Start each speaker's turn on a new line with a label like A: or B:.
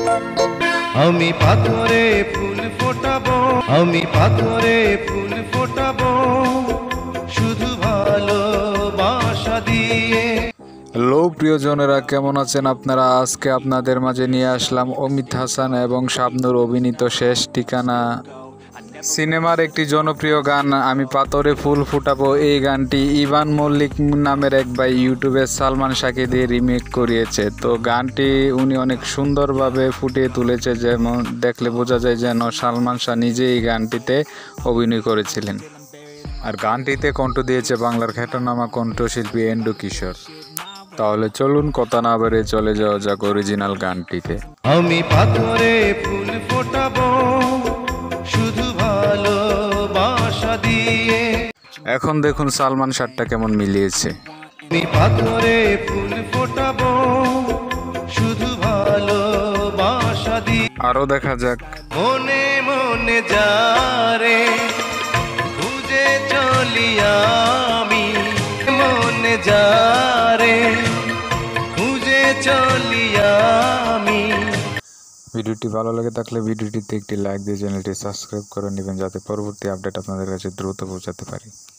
A: আমি পাথরে ফুল ফোটাবো, আমি পাথরে ফুল ফোটাবো শুধু ভালোবাসা দিয়ে।
B: হ্যালো প্রিয়জনেরা, কেমন আছেন আপনারা? আজকে আপনাদের মাঝে নিয়ে আসলাম অমিত হাসান এবং শাবনূর অভিনীত শেষ ঠিকানা সিনেমার একটি জনপ্রিয় গান আমি পাথরে ফুল ফুটাবো। এই গানটি ইভান মল্লিক নামের এক ভাই ইউটিউবে সালমান শাহকে দিয়ে রিমেক করিয়েছে। তো গানটি উনি অনেক সুন্দরভাবে ফুটিয়ে তুলেছে, যেমন দেখলে বোঝা যায় যেন সালমান শাহ নিজে এই গানটিতে অভিনয় করেছিলেন। আর গানটিতে কণ্ঠ দিয়েছে বাংলার খ্যাতনামা কণ্ঠশিল্পী এন্ডু কিশোর। তাহলে চলুন কথা না বেরিয়ে চলে যাওয়া যাক অরিজিনাল গানটিতে।
A: আমি পাথরে ফুল ফোটাবো শুধু ভালোবাসা দিয়ে।
B: এখন দেখুন সালমান শাহটা কেমন মিলিয়েছে।
A: আমি পাথরে ফুল ফোটাবো শুধু ভালোবাসা দিয়ে।
B: আরো দেখা যাক।
A: মনে মনে যারে খুঁজে চলি আমি, মনে যারে খুঁজে চলি আমি।
B: ভিডিওটি ভালো লাগে থাকলে ভিডিওটিতে একটি লাইক দিয়ে চ্যানেলটি সাবস্ক্রাইব করে নেবেন, যাতে পরবর্তী আপডেট আপনাদের কাছে দ্রুত পৌঁছাতে পারে।